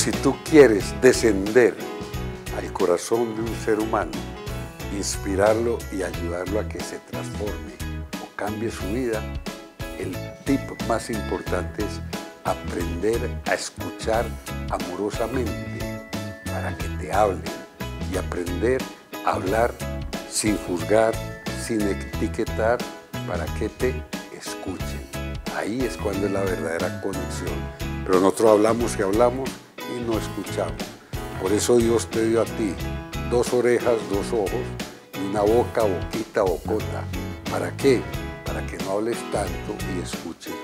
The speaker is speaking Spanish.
si tú quieres descender al corazón de un ser humano, inspirarlo y ayudarlo a que se transforme o cambie su vida, el tip más importante es aprender a escuchar amorosamente para que te hablen y aprender a hablar sin juzgar, sin etiquetar, para que te escuchen. Ahí es cuando es la verdadera conexión. Pero nosotros hablamos y hablamos y no escuchamos. Por eso Dios te dio a ti 2 orejas, 2 ojos y una boca, boquita, bocota. ¿Para qué? Para que no hables tanto y escuches